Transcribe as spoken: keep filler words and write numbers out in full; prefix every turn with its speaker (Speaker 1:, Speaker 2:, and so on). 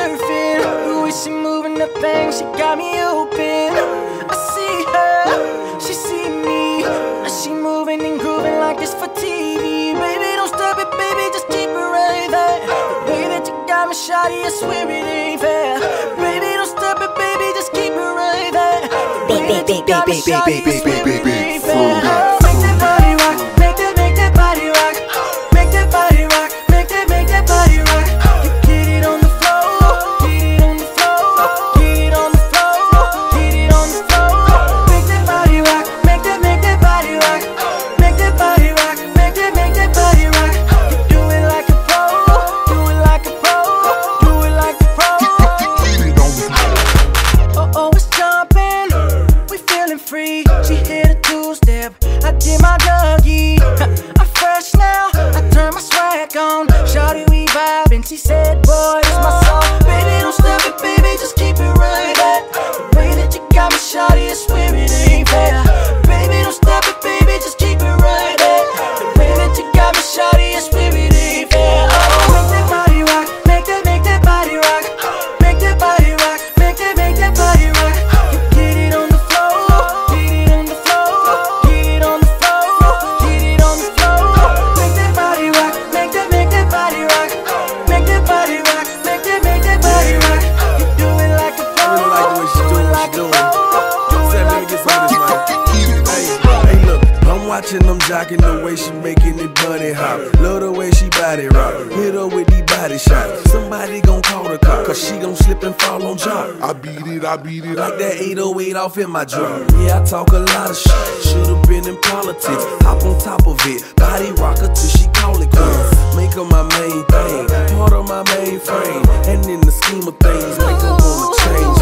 Speaker 1: surfing. The way she moving the thing, she got me open. I see her, she see me. Now she moving and grooving like it's for T V. Baby, don't stop it, baby, just keep it right there. The way that you got me, shawty, I swear it ain't fair. Baby, don't stop it, baby, just keep it right there. The way that you got me, shawty, I swear it ain't fair. Make that body rock, make that, make that body rock. Make that body rock, make that, make that body rock. You get it on the floor, get it on the floor, get it on the floor, get it on the floor. Make that body rock, make that, make that body rock. Make that body rock, make that, make that body rock. You do it like a pro, do it like a pro, do it like a pro. Oh oh, it's jumping, we feeling free. She hit a two-step, I did my Dougie. I'm fresh now, I turn my swag on. Shawty, we vibing, she said, boy, it's my song. Baby, don't stop it, baby, just keep it right there. The way that you got me, shawty, I swear it ain't fair. Baby, don't stop it, baby, just keep it right there. The way that you got me, shawty, I swear it ain't fair. Oh, make that body rock, make that, make that body rock. Make that body rock, make that, make that body rock. You get it on the floor, get it on the floor, get it on the floor, get it on the floor. Make that body rock, make that, make that body rock. Make that body rock, make that, make that body rock. You do it like a pro,
Speaker 2: I really like the way she's
Speaker 1: do
Speaker 2: doing
Speaker 1: it
Speaker 2: what
Speaker 1: like
Speaker 2: she's
Speaker 1: a
Speaker 2: doing.
Speaker 1: pro, do
Speaker 2: Sam,
Speaker 1: it
Speaker 2: let me
Speaker 1: like
Speaker 2: get
Speaker 1: a
Speaker 2: some of this,
Speaker 1: pro.
Speaker 2: man. Hey, hey, look, I'm watching them jocking the way she making it bunny hop. Love the way she body rock. Hit her with these body shots. Somebody gon' call the cop, cause she gon' slip and fall on job.
Speaker 3: I beat it, I beat it.
Speaker 2: Like that eight oh eight off in my drum. Yeah, I talk a lot of shit. Should've been in politics. Hop on top of it. Body rocker till she call it quits. Make her my main thing. Part of my main frame. And in the scheme of things, make her wanna change